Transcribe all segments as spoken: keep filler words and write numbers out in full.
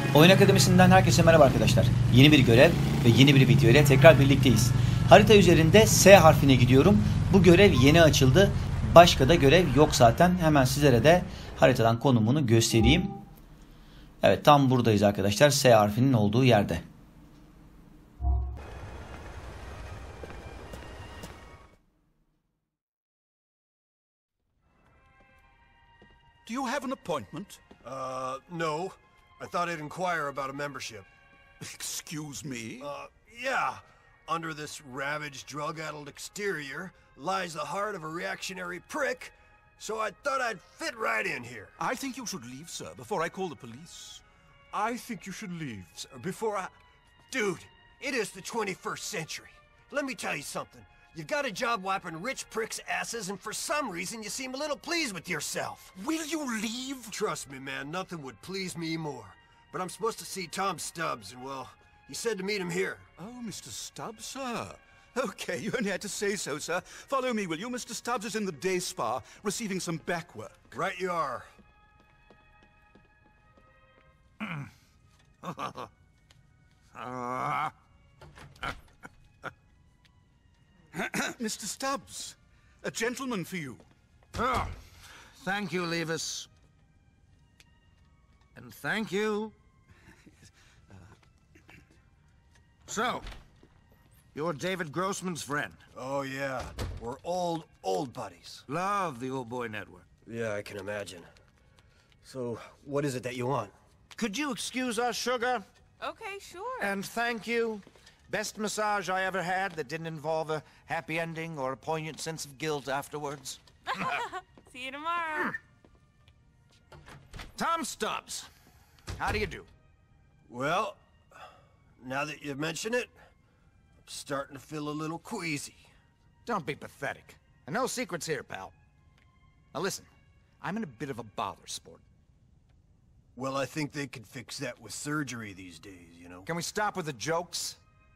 Oyun Akademisi'nden herkese merhaba arkadaşlar. Yeni bir görev ve yeni bir video ile tekrar birlikteyiz. Harita üzerinde S harfine gidiyorum. Bu görev yeni açıldı. Başka da görev yok zaten. Hemen sizlere de haritadan konumunu göstereyim. Evet, tam buradayız arkadaşlar. S harfinin olduğu yerde. Do you have an appointment? Uh, no. I thought I'd inquire about a membership. Excuse me? Uh, yeah. Under this ravaged, drug-addled exterior lies the heart of a reactionary prick, so I thought I'd fit right in here. I think you should leave, sir, before I call the police. I think you should leave, sir, before I... Dude, it is the twenty-first century. Let me tell you something. You've got a job wiping rich pricks' asses, and for some reason you seem a little pleased with yourself. Will you leave? Trust me, man, nothing would please me more. But I'm supposed to see Tom Stubbs, and well, he said to meet him here. Oh, Mister Stubbs, sir. Okay, you only had to say so, sir. Follow me, will you? Mister Stubbs is in the day spa, receiving some back work. Right you are. Mister Stubbs, a gentleman for you. Oh, thank you, Levis. And thank you. So, you're David Grossman's friend. Oh, yeah. We're old, old buddies. Love the Old Boy Network. Yeah, I can imagine. So, what is it that you want? Could you excuse us, sugar? Okay, sure. And thank you. Best massage I ever had that didn't involve a happy ending or a poignant sense of guilt afterwards. See you tomorrow. Tom Stubbs, how do you do? Well, now that you mention it, I'm starting to feel a little queasy. Don't be pathetic. And no secrets here, pal. Now listen, I'm in a bit of a bother, sport. Well, I think they could fix that with surgery these days, you know? Can we stop with the jokes?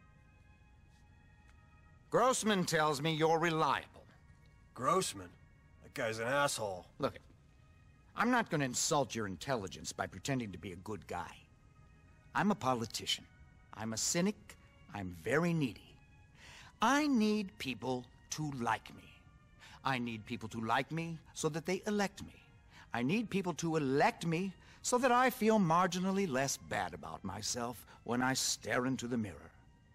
Grossman tells me you're reliable. Grossman? That guy's an asshole. Look, I'm not going to insult your intelligence by pretending to be a good guy. I'm a politician. I'm a cynic. I'm very needy. I need people to like me. I need people to like me so that they elect me. I need people to elect me so that I feel marginally less bad about myself when I stare into the mirror.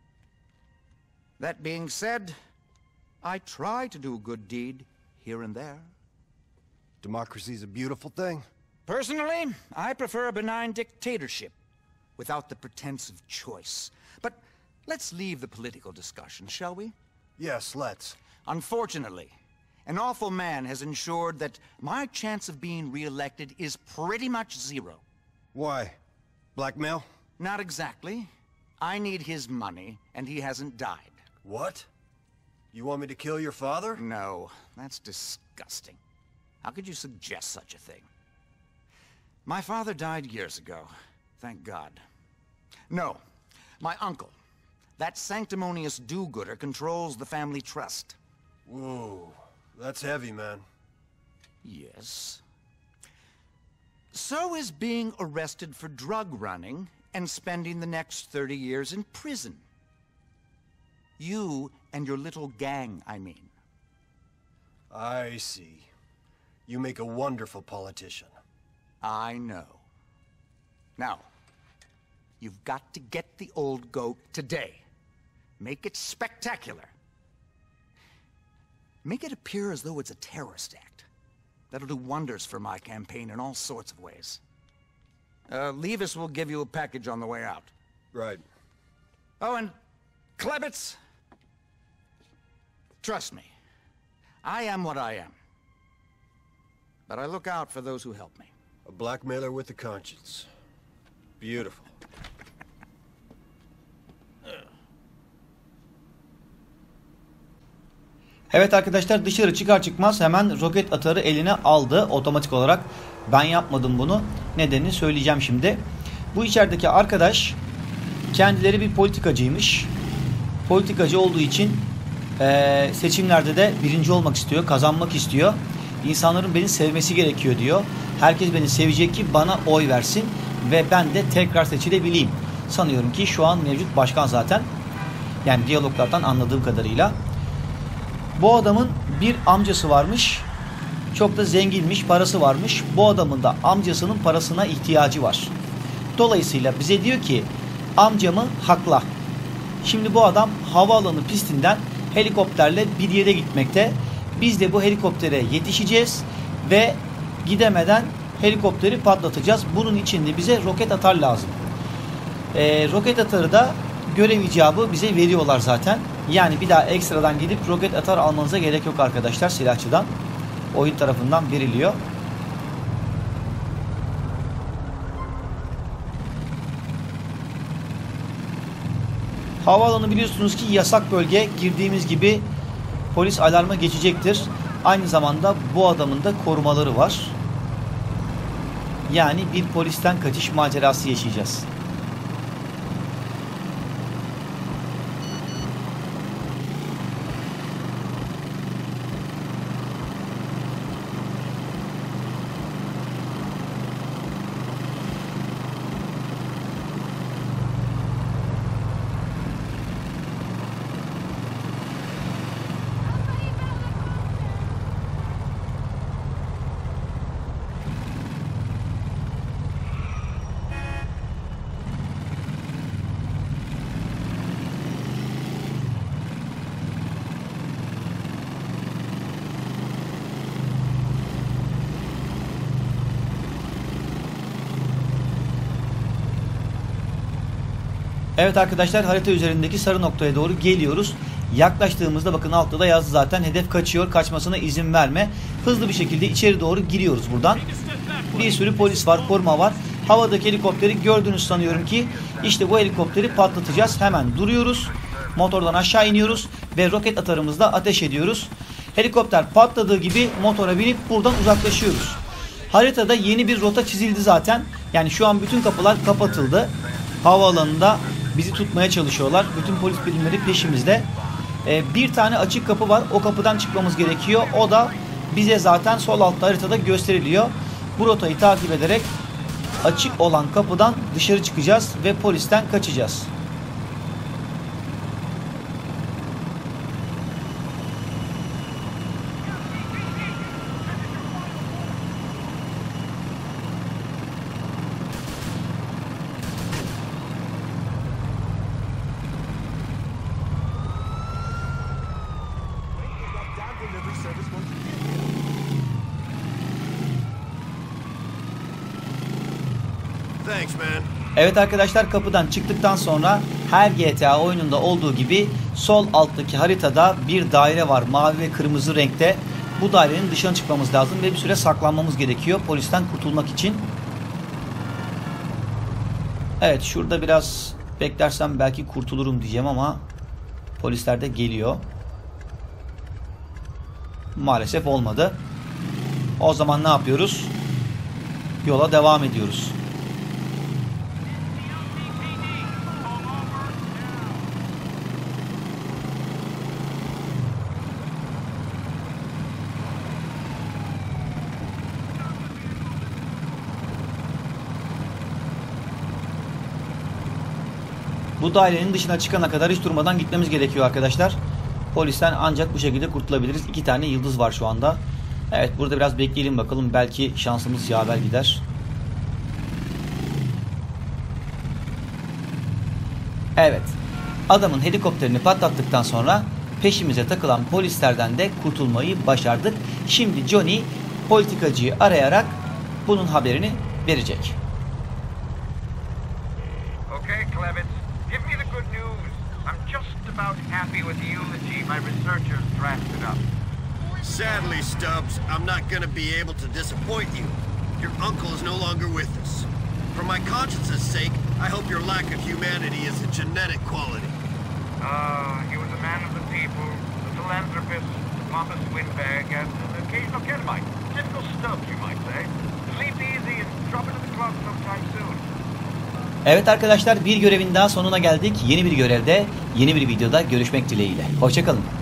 That being said, I try to do a good deed here and there. Democracy's a beautiful thing. Personally, I prefer a benign dictatorship without the pretense of choice. But let's leave the political discussion, shall we? Yes, let's. Unfortunately, an awful man has ensured that my chance of being re-elected is pretty much zero. Why? Blackmail? Not exactly. I need his money, and he hasn't died. What? You want me to kill your father? No, that's disgusting. How could you suggest such a thing? My father died years ago, thank God. No, my uncle, that sanctimonious do-gooder, controls the family trust. Whoa, that's heavy, man. Yes. So is being arrested for drug running and spending the next thirty years in prison. You and your little gang, I mean. I see. You make a wonderful politician. I know. Now, you've got to get the old goat today. Make it spectacular. Make it appear as though it's a terrorist act. That'll do wonders for my campaign in all sorts of ways. Uh, Levis will give you a package on the way out. Right. Oh, and Klebitz, trust me, I am what I am. But I look out for those who help me. A blackmailer with a conscience. Beautiful. Evet arkadaşlar, dışarı çıkar çıkmaz hemen roket atarı eline aldı otomatik olarak. Ben yapmadım bunu. Nedenini söyleyeceğim şimdi. Bu içerideki arkadaş kendileri bir politikacıymış. Politikacı olduğu için e, seçimlerde de birinci olmak istiyor, kazanmak istiyor. İnsanların beni sevmesi gerekiyor diyor. Herkes beni sevecek ki bana oy versin. ve ben de tekrar seçilebileyim. Sanıyorum ki şu an mevcut başkan zaten. Yani diyaloglardan anladığım kadarıyla. Bu adamın bir amcası varmış. Çok da zenginmiş, parası varmış. Bu adamın da amcasının parasına ihtiyacı var. Dolayısıyla bize diyor ki amcamı hakla. Şimdi bu adam havaalanı pistinden helikopterle bir yere gitmekte. Biz de bu helikoptere yetişeceğiz ve gidemeden helikopteri patlatacağız. Bunun için de bize roket atar lazım. Ee, roket atarı da görev icabı bize veriyorlar zaten. Yani bir daha ekstradan gidip roket atar almanıza gerek yok arkadaşlar silahçıdan. Oyun tarafından veriliyor. Havaalanı biliyorsunuz ki yasak bölge. Girdiğimiz gibi polis alarma geçecektir. Aynı zamanda bu adamın da korumaları var. Yani bir polisten kaçış macerası yaşayacağız. Evet arkadaşlar, harita üzerindeki sarı noktaya doğru geliyoruz. Yaklaştığımızda bakın altta da yazdı zaten, hedef kaçıyor, kaçmasına izin verme. Hızlı bir şekilde içeri doğru giriyoruz buradan. Bir sürü polis var, koruma var. Havadaki helikopteri gördünüz sanıyorum ki. İşte bu helikopteri patlatacağız. Hemen duruyoruz. Motordan aşağı iniyoruz ve roket atarımızla ateş ediyoruz. Helikopter patladığı gibi motora binip buradan uzaklaşıyoruz. Haritada yeni bir rota çizildi zaten. Yani şu an bütün kapılar kapatıldı. Havaalanında bizi tutmaya çalışıyorlar. Bütün polis birimleri peşimizde. Ee, bir tane açık kapı var. O kapıdan çıkmamız gerekiyor. O da bize zaten sol altta haritada gösteriliyor. Bu rotayı takip ederek açık olan kapıdan dışarı çıkacağız ve polisten kaçacağız. Evet arkadaşlar, kapıdan çıktıktan sonra her G T A oyununda olduğu gibi sol alttaki haritada bir daire var. Mavi ve kırmızı renkte. Bu dairenin dışına çıkmamız lazım ve bir süre saklanmamız gerekiyor polisten kurtulmak için. Evet, şurada biraz beklersem belki kurtulurum diyeceğim ama polisler de geliyor. Maalesef olmadı. O zaman ne yapıyoruz? Yola devam ediyoruz. Bu dairenin dışına çıkana kadar hiç durmadan gitmemiz gerekiyor arkadaşlar. Polisten ancak bu şekilde kurtulabiliriz. İki tane yıldız var şu anda. Evet, burada biraz bekleyelim bakalım. Belki şansımız yaver gider. Evet. Adamın helikopterini patlattıktan sonra peşimize takılan polislerden de kurtulmayı başardık. Şimdi Johnny politikacıyı arayarak bunun haberini verecek. Okay, Clevitz. Give me the good news. I'm just about happy with the eulogy my researchers drafted up. Sadly, Stubbs, I'm not gonna be able to disappoint you. Your uncle is no longer with us. For my conscience's sake, I hope your lack of humanity is a genetic quality. Ah, uh, he was a man of the people, a philanthropist, a pompous windbag, and an occasional Kenmite. Typical Stubbs, you might say. Sleep easy and drop into the club sometime soon. Evet arkadaşlar, bir görevin daha sonuna geldik. Yeni bir görevde, yeni bir videoda görüşmek dileğiyle. Hoşça kalın.